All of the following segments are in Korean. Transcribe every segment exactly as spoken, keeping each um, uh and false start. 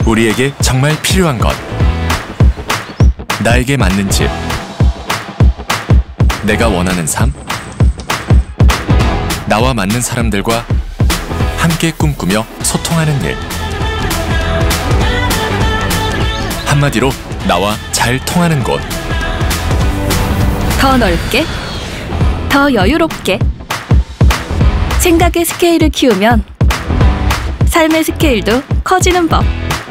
우리에게 정말 필요한 것. 나에게 맞는 집. 내가 원하는 삶. 나와 맞는 사람들과 함께 꿈꾸며 소통하는 일. 한마디로 나와 잘 통하는 곳. 더 넓게, 더 여유롭게. 생각의 스케일을 키우면 삶의 스케일도 커지는 법.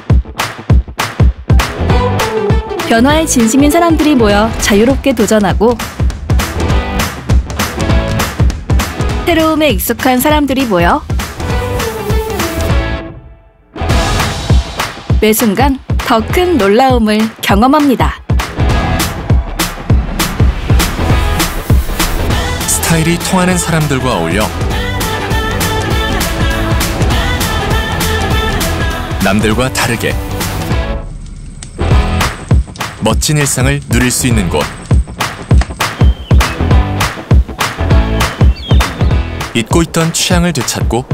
변화에 진심인 사람들이 모여 자유롭게 도전하고, 새로움에 익숙한 사람들이 모여 매 순간 더 큰 놀라움을 경험합니다. 스타일이 통하는 사람들과 어울려 남들과 다르게 멋진 일상을 누릴 수 있는 곳. 잊고 있던 취향을 되찾고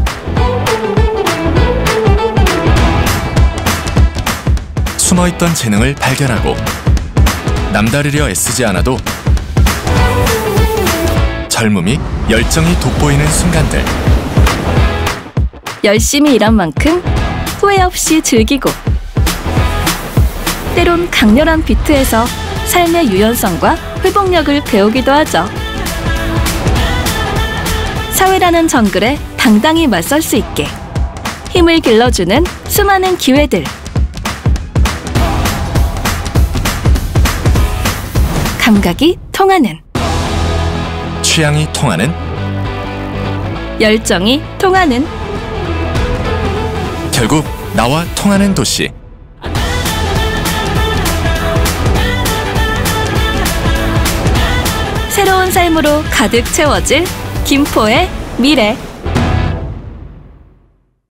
숨어있던 재능을 발견하고 남다르려 애쓰지 않아도 젊음이 열정이 돋보이는 순간들. 열심히 일한 만큼 후회 없이 즐기고, 때론 강렬한 비트에서 삶의 유연성과 회복력을 배우기도 하죠. 사회라는 정글에 당당히 맞설 수 있게 힘을 길러주는 수많은 기회들. 감각이 통하는, 취향이 통하는, 열정이 통하는, 결국 나와 통하는 도시. 새로운 삶으로 가득 채워질 김포의 미래.